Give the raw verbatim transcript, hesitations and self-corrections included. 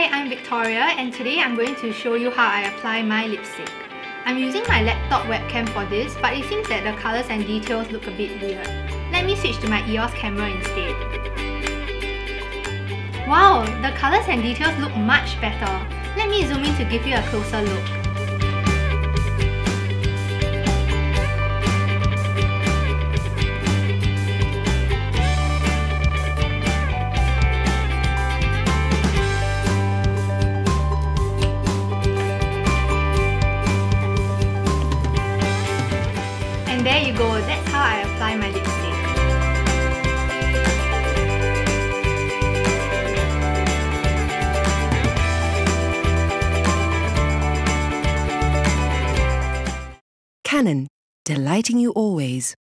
I'm Victoria and today I'm going to show you how I apply my lipstick. I'm using my laptop webcam for this, but it seems that the colours and details look a bit weird. Let me switch to my E O S camera instead. Wow, the colours and details look much better. Let me zoom in to give you a closer look. And there you go, that's how I apply my lipstick. Canon, delighting you always.